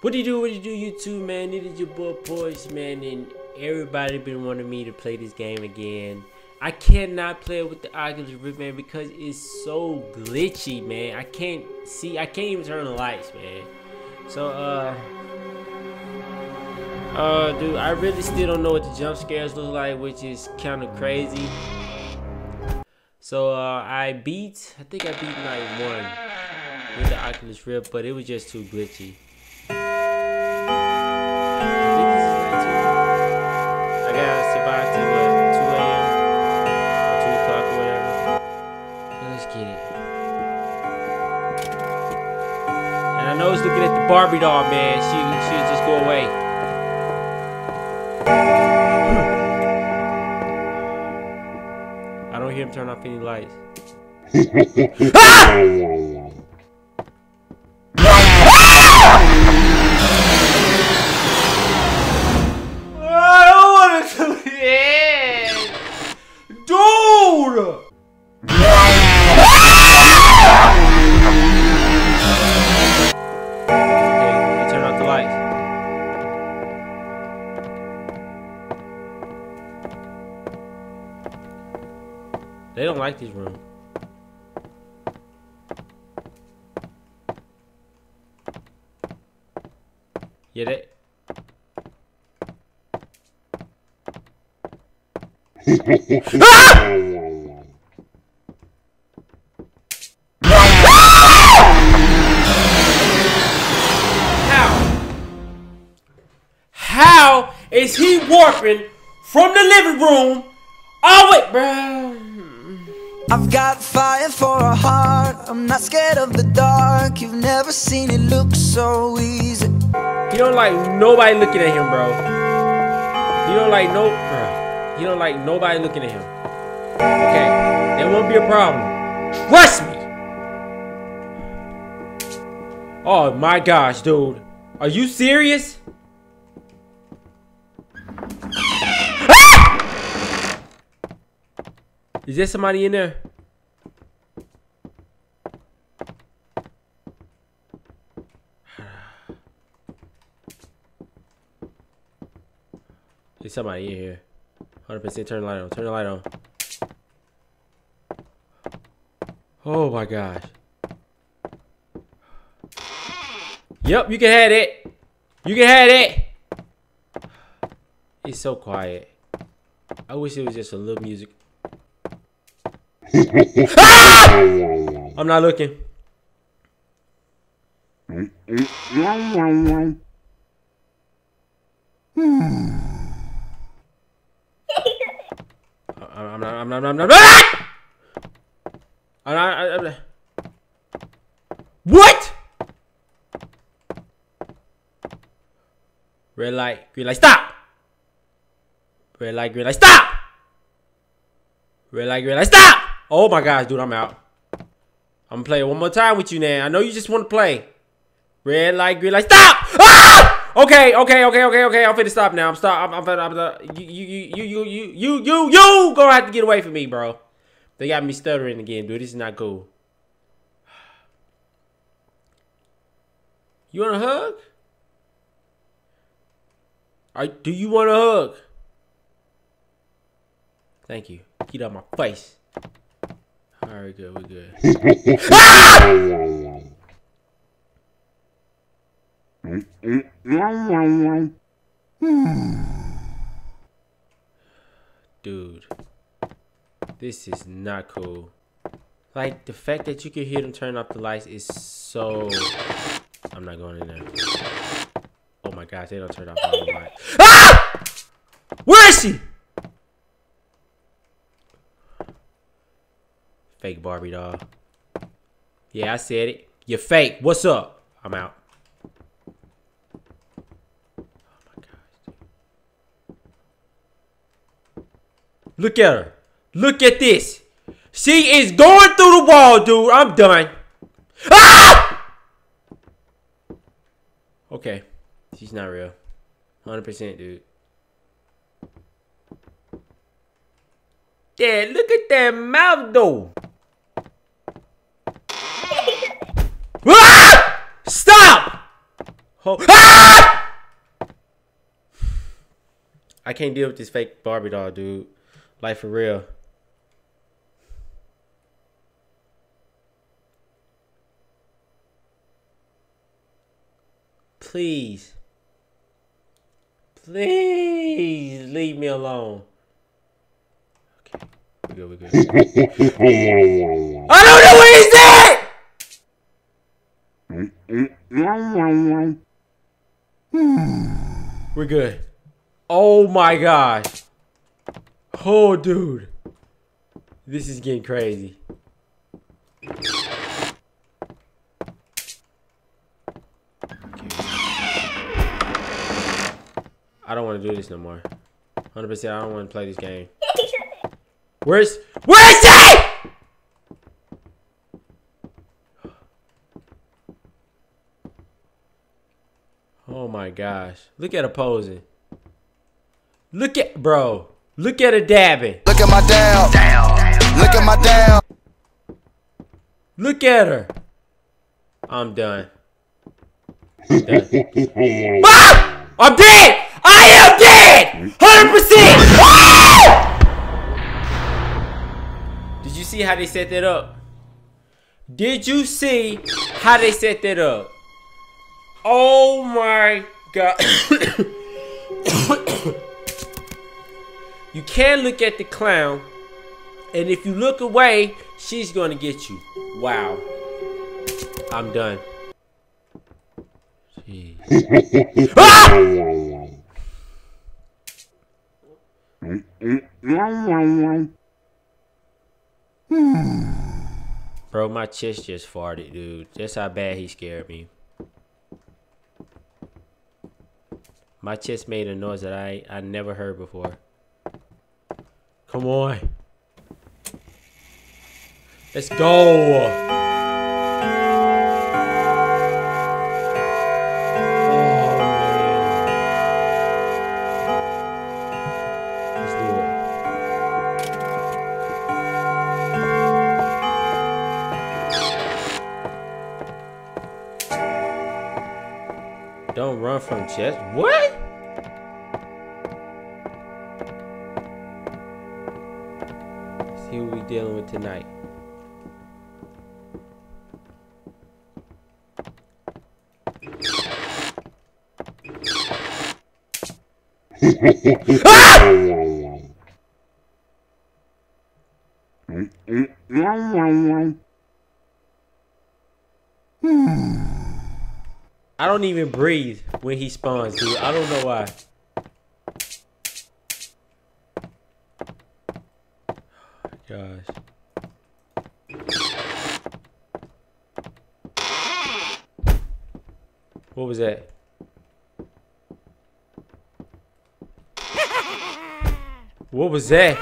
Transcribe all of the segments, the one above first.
What do you do, YouTube, man? It is your boy Poise, man, and everybody been wanting me to play this game again. I cannot play it with the Oculus Rift, man, because it's so glitchy, man. I can't even turn the lights, man. So, dude, I really still don't know what the jump scares look like, which is kind of crazy. So, I think I beat night 1 with the Oculus Rift, but it was just too glitchy. I know it's looking at the Barbie doll, man. She'll just go away. I don't hear him turn off any lights. Ah! I don't want to do it, dude. They don't like this room. Yeah, they... Ah! How is he warping from the living room? Oh wait, bro. I've got fire for a heart. I'm not scared of the dark. You've never seen it look so easy. He don't like nobody looking at him, bro. He don't like He don't like nobody looking at him. Okay, there won't be a problem. Trust me. Oh my gosh, dude. Are you serious? Is there somebody in there? There's somebody in here. 100% turn the light on. Turn the light on. Oh my gosh. Yep, you can have it. You can have it. It's so quiet. I wish it was just a little music. Ah! I'm not looking. I'm not. What? Red light, green light, stop. Red light, green light, stop. Red light, green light, stop. Oh my gosh, dude, I'm out. I'm gonna play it one more time with you now. I know you just want to play. Red light, green light, stop! Ah! Okay. I'm finna stop now. You gonna have to get away from me, bro. They got me stuttering again, dude. This is not cool. You want a hug? Do you want a hug? Thank you. Get out my face. Alright, good, we're good. Ah! Dude, this is not cool. Like, the fact that you can hear them turn off the lights is so... I'm not going in there. Oh my gosh, they don't turn off all the lights. Ah! Where is she? Fake Barbie doll. Yeah, I said it. You're fake. What's up? I'm out. Oh my gosh. Look at her. Look at this. She is going through the wall, dude. I'm done. Ah! Okay. She's not real. 100%, dude. Yeah, look at that mouth, though. Ah! Stop! Ah! I can't deal with this fake Barbie doll, dude. Like, for real. Please. Please leave me alone. Okay. We're good. I don't know where he's at! We're good. Oh my gosh. Oh, dude. This is getting crazy. I don't want to do this no more. 100%, I don't want to play this game. Where's he? Oh my gosh. Look at her posing. Look at, bro. Look at her dabbing. Look at my down. Look at my down. Look at her. I'm done. Ah! I'm dead! I am dead! 100%! Did you see how they set that up? Did you see how they set that up? Oh my god. You can't look at the clown, and if you look away, she's gonna get you. Wow. I'm done. Jeez. Ah! Bro, my chest just farted, dude. That's how bad he scared me. My chest made a noise that I never heard before. Come on. Let's go. Don't run from chest. What? Let's see what we dealing with tonight. I don't even breathe when he spawns, dude. I don't know why. Oh, gosh. What was that? What was that?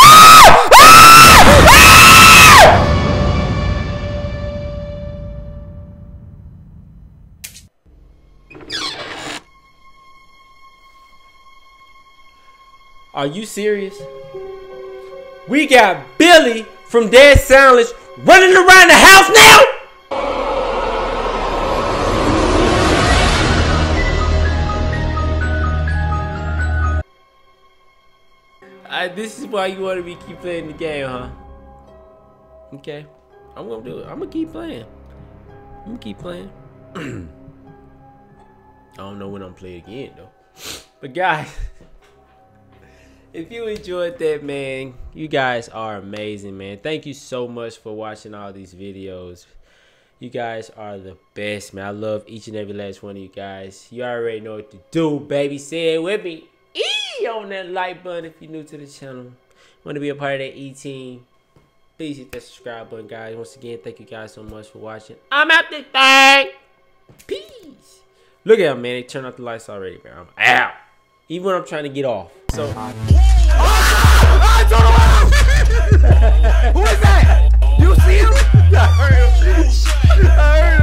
Are you serious? We got Billy from Dead Silence running around the house now? This is why you want me to keep playing the game, huh? Okay. I'm gonna do it. I'm gonna keep playing. I'm gonna keep playing. I don't know when I'm playing again, though. But guys, if you enjoyed that, man, you guys are amazing, man. Thank you so much for watching all these videos. You guys are the best, man. I love each and every last one of you guys. You already know what to do, baby. Say it with me. On that like button if you're new to the channel. Want to be a part of that E-team, please hit that subscribe button, guys. Once again, thank you guys so much for watching. I'm out this thing. Peace. Look at him, man. They turned off the lights already, man. I'm out. Even when I'm trying to get off. So Who is that? You see him? I heard him.